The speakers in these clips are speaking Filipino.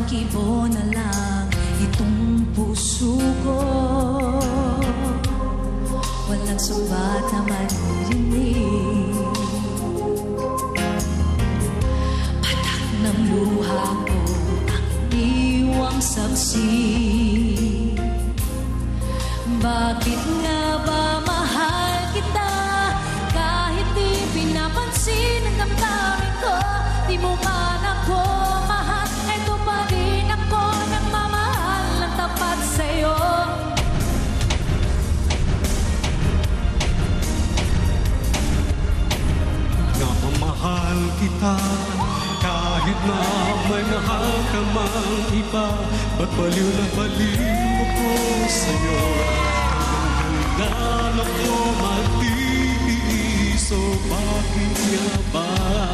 kibo na lang itong puso ko. Walang sumbat na maririnig. Patak ng luha ko ang iniwang saksi. Bakit nga ba mahal kita? Kahit di pinapansin ang damdamin ko, di mo man ako mahal. Eto pa rin ako nagmamahal ng tapat sa'yo. Napamahal kita kahit na may mahal ka mang iba. Ba't baliw na baliw ako sa'yo? Hanggang ako magtitiis, so bakit nga ba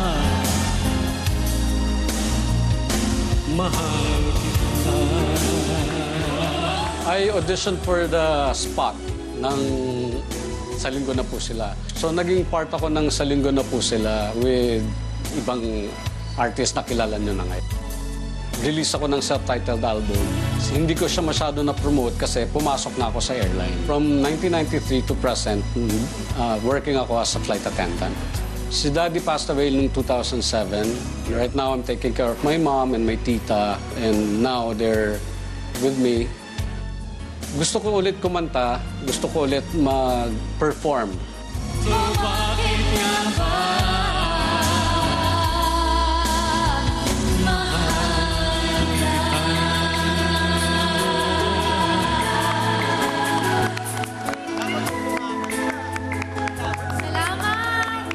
mahal kita? I auditioned for the spot ng Sa Linggo na po sila. So naging part ako ng Sa Linggo na po sila with ibang artist na kilala nyo na ngayon. Release ako ng self-titled album. Hindi ko siya masyado na-promote kasi pumasok na ako sa airline. From 1993 to present, working ako as a flight attendant. Si Daddy passed away noong 2007. Right now, I'm taking care of my mom and my tita. And now, they're with me. Gusto ko ulit kumanta. Gusto ko ulit mag-perform. So bakit nga ba mahal ka? Salamat!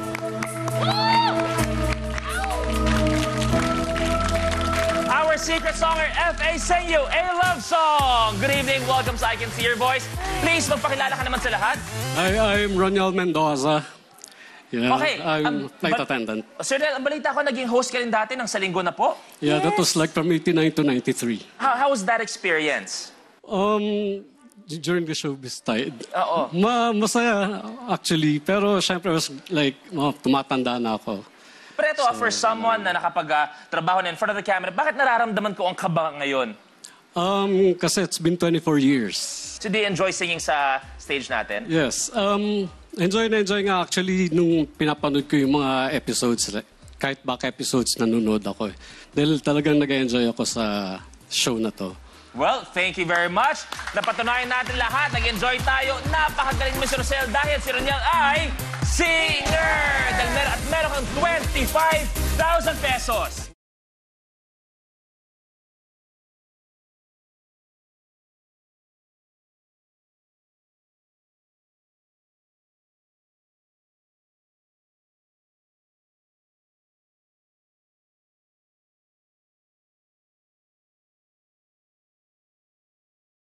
Our secret songer, F.A. sing you a love song. Good evening, welcome sa I Can See Your Voice. Please, magpakilala ka naman sa lahat. I'm Roselle Mendoza. Yeah, Okay, I'm flight attendant. Sir Del, ang balita ko, naging host ka rin dati ng Sa Linggo na po. Yeah, that was like from 89 to 93. How was that experience? During the showbiz tide. Oo. Masaya, actually. Pero syempre, was like, tumatanda na ako. Pero ito, for someone na nakapag-trabaho na in front of the camera, bakit nararamdaman ko ang kaba ngayon? Kasi it's been 24 years. So do you enjoy singing sa stage natin? Yes. Enjoy nga actually nung pinapanood ko yung mga episodes. Kahit back episodes, nanonood ako. Dahil talagang nag-enjoy ako sa show na to. Well, thank you very much. Napatunayan natin lahat. Nag-enjoy tayo. Napakagaling mo si Roselle dahil si Roselle ay SEE-nger! At meron kang 25,000 pesos.